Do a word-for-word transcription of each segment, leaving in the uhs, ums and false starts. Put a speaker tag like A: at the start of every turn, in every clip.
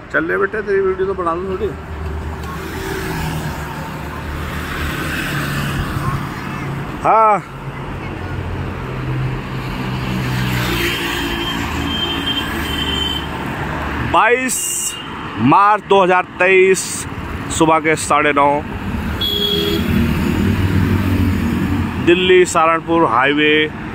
A: चल ले बेटे, तेरी वीडियो तो बना लूँ थोड़ी। हाँ बाईस मार्च दो हज़ार तेईस सुबह के साढ़े नौ, दिल्ली सहारनपुर हाईवे,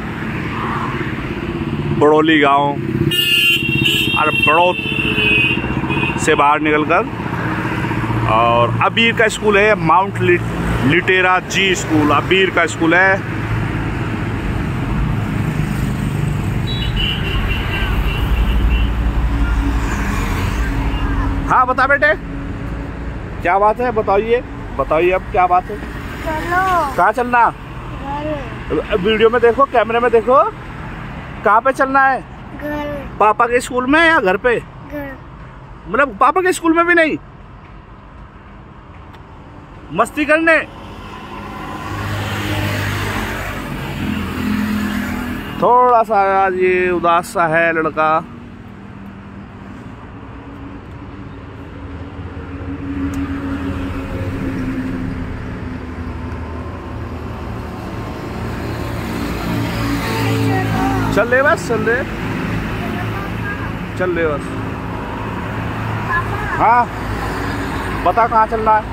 A: बड़ौली गांव और बड़ौत से बाहर निकलकर, और अबीर का स्कूल है, माउंट लिटेरा जी स्कूल अबीर का स्कूल है। हाँ बता बेटे, क्या बात है, बताइए बताइए अब क्या बात है।
B: चलो।
A: कहाँ चलना? वीडियो में देखो, कैमरे में देखो, कहाँ पे चलना है?
B: घर।
A: पापा के स्कूल में या घर पे?
B: घर।
A: मतलब पापा के स्कूल में भी नहीं, मस्ती करने? थोड़ा सा आज ये उदास सा है लड़का। चल ले बस, चल ले चल ले बस। हाँ बता कहाँ चलना है?